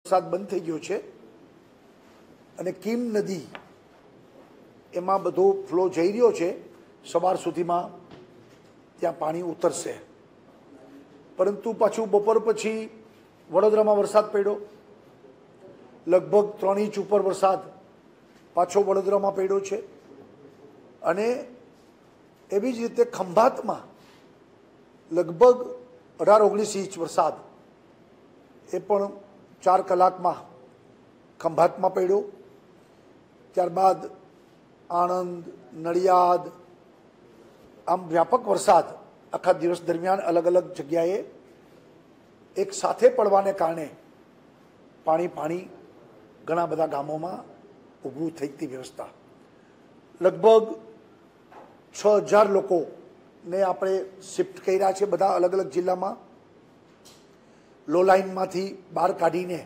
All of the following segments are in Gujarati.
વરસાદ બંધ થઈ ગયો છે અને કીમ નદી એમાં બધો ફ્લો જઈ રહ્યો છે। સવાર સુધીમાં ત્યાં પાણી ઉતરશે, પરંતુ પાછું બપોર પછી વડોદરામાં વરસાદ પડ્યો, લગભગ 3 ઇંચ ઉપર વરસાદ પાછો વડોદરામાં પડ્યો છે। અને એવી જ રીતે ખંભાતમાં લગભગ 18-19 ઇંચ વરસાદ એ પણ 4 કલાકમાં ખંભાતમાં પડ્યો। ત્યારબાદ આણંદ, નડિયાદ, આમ વ્યાપક વરસાદ આખા દિવસ દરમિયાન અલગ અલગ જગ્યાએ એક સાથે પડવાને કારણે પાણી ઘણા બધા ગામોમાં ઊભું થઈ હતી વ્યવસ્થા। લગભગ 6000 લોકોને આપણે શિફ્ટ કર્યા છે બધા અલગ અલગ જિલ્લામાં। લો લાઇનમાંથી બહાર કાઢીને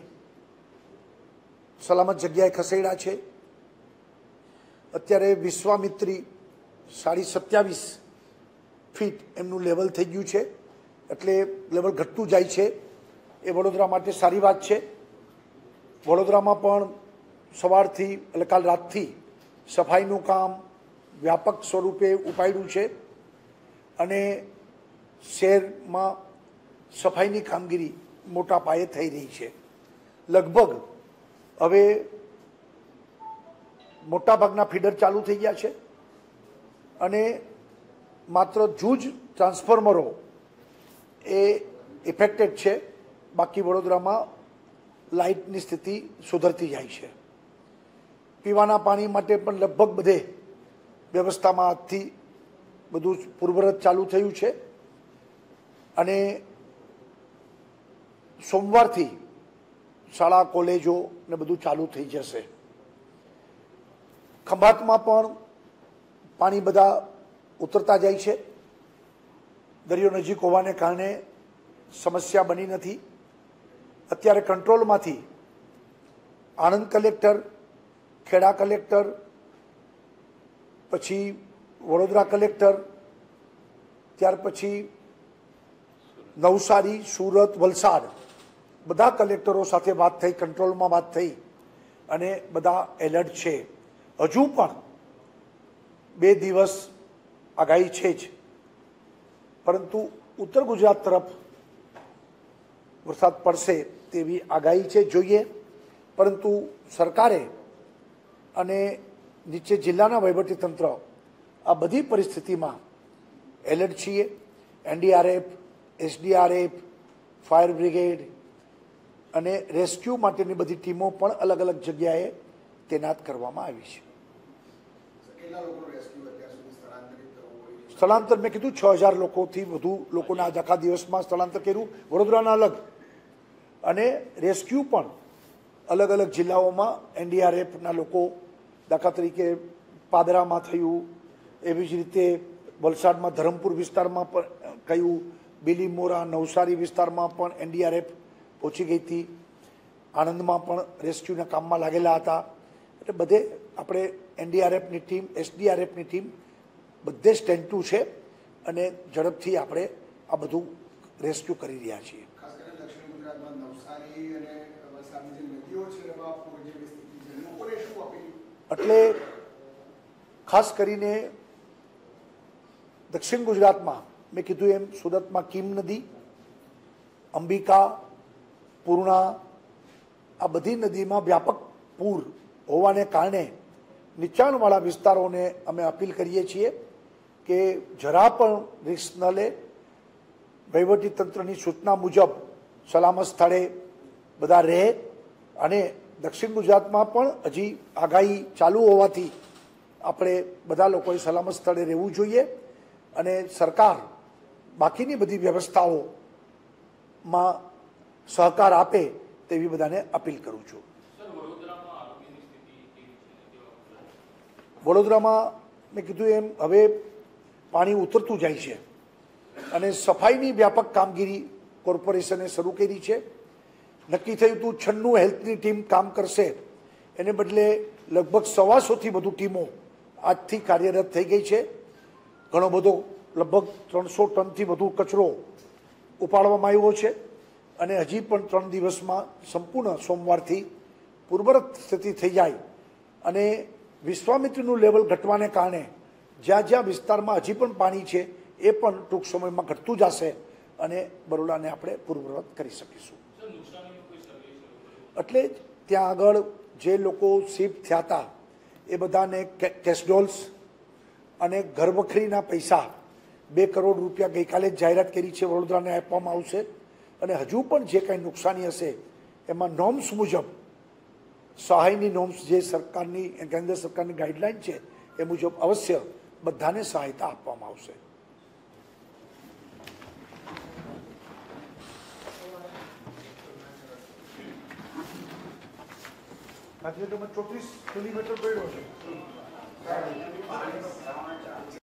સલામત જગ્યાએ ખસેડ્યા છે। અત્યારે વિશ્વામિત્રી 27.5 ફીટ એમનું લેવલ થઈ ગયું છે, એટલે લેવલ ઘટતું જાય છે। એ વડોદરા માટે સારી વાત છે। વડોદરામાં પણ સવારથી એટલે કાલ રાતથી સફાઈનું કામ વ્યાપક સ્વરૂપે ઉપાડ્યું છે અને શહેરમાં સફાઈની કામગીરી મોટા પાયે થઈ રહી છે। લગભગ હવે મોટાભાગના ફીડર ચાલુ થઈ ગયા છે અને માત્ર જૂજ ટ્રાન્સફોર્મરો એ ઇફેક્ટેડ છે, બાકી વડોદરામાં લાઇટની સ્થિતિ સુધરતી જાય છે। પીવાના પાણી માટે પણ લગભગ બધે વ્યવસ્થામાં આજથી બધું પૂર્વરત ચાલુ થયું છે અને સોમવારથી શાળા કોલેજો ને બધું ચાલુ થઈ જશે। ખંભાતમાં પણ પાણી બધા ઉતરતા જાય છે। દરિયો નજીક હોવાને કારણે સમસ્યા બની નથી। અત્યારે કંટ્રોલમાંથી આણંદ કલેક્ટર, ખેડા કલેક્ટર, પછી વડોદરા કલેક્ટર, ત્યાર પછી નવસારી, સુરત, વલસાડ બધા કલેક્ટરો સાથે વાત થઈ, કંટ્રોલમાં વાત થઈ અને બધા એલર્ટ છે। હજુ પણ 2 દિવસ આગાહી છે જ, પરંતુ ઉત્તર ગુજરાત તરફ વરસાદ પડશે તેવી આગાહી છે, જોઈએ। પરંતુ સરકારે અને નીચે જિલ્લાના વહીવટીતંત્ર આ બધી પરિસ્થિતિમાં એલર્ટ છીએ। NDRF, SDRF, ફાયર બ્રિગેડ અને રેસ્ક્યુ માટેની બધી ટીમો પણ અલગ અલગ જગ્યાએ તૈનાત કરવામાં આવી છે। સ્થળાંતર મેં કીધું 6000 લોકોથી વધુ લોકોના આખા દિવસમાં સ્થળાંતર કર્યું, વડોદરાના અલગ, અને રેસ્ક્યુ પણ અલગ અલગ જિલ્લાઓમાં NDRFના લોકો, દાખલા તરીકે પાદરામાં થયું, એવી જ રીતે વલસાડમાં ધરમપુર વિસ્તારમાં પણ કયું, બિલીમોરા, નવસારી વિસ્તારમાં પણ NDRF પહોંચી ગઈ હતી, આણંદમાં પણ રેસ્ક્યુના કામમાં લાગેલા હતા। એટલે બધે આપણે NDRFની ટીમ, SDRFની ટીમ બધે સ્ટેન્ડ ટુ છે અને ઝડપથી આપણે આ બધું રેસ્ક્યુ કરી રહ્યા છીએ। એટલે ખાસ કરીને દક્ષિણ ગુજરાતમાં મેં કીધું એમ સુરતમાં કીમ નદી, અંબિકા, પૂર્ણા, આ બધી નદીમાં વ્યાપક પૂર હોવાને કારણે નીચાણવાળા વિસ્તારોને અમે અપીલ કરીએ છીએ કે જરા પણ રિસ્ક ન લે। વહીવટીતંત્રની સૂચના મુજબ સલામત સ્થળે બધા રહે અને દક્ષિણ ગુજરાતમાં પણ હજી આગાહી ચાલુ હોવાથી આપણે બધા લોકોએ સલામત સ્થળે રહેવું જોઈએ અને સરકાર બાકીની બધી વ્યવસ્થાઓમાં સહકાર આપે તેવી બધાને અપીલ કરું છું। વડોદરામાં મેં કીધું એમ હવે પાણી ઉતરતું જાય છે અને સફાઈની વ્યાપક કામગીરી કોર્પોરેશને શરૂ કરી છે। નક્કી થયું હતું 96 હેલ્થની ટીમ કામ કરશે, એને બદલે લગભગ 125થી વધુ ટીમો આજથી કાર્યરત થઈ ગઈ છે। ઘણો બધો લગભગ 300 ટનથી વધુ કચરો ઉપાડવામાં આવ્યો છે અને હજી પણ 3 દિવસમાં સંપૂર્ણ સોમવારથી પૂર્વવત સ્થિતિ થઈ જાય અને વિશ્વામિત્રીનું લેવલ ઘટવાને કારણે જ્યાં જ્યાં વિસ્તારમાં હજી પણ પાણી છે એ પણ ટૂંક સમયમાં ઘટતું જશે અને બરોડાને આપણે પૂર્વવત કરી શકીશું. એટલે જ ત્યાં આગળ જે લોકો શિફ્ટ થયા હતા એ બધાને કેશડોલ્સ અને ઘરવખરીના પૈસા 2 કરોડ રૂપિયા ગઈકાલે જ જાહેરાત કરી છે, વડોદરાને આપવામાં આવશે. અને હજુ પણ જે કાંઈ નુકસાની હશે એમાં નોર્મ્સ મુજબ સહાયની નોર્મ્સ જે સરકારની કેન્દ્ર સરકારની ગાઈડલાઈન છે એ મુજબ અવશ્ય બધાને સહાયતા આપવામાં આવશે. ગાંધીનગરમાં 34 મિલીમીટર પડ્યો છે.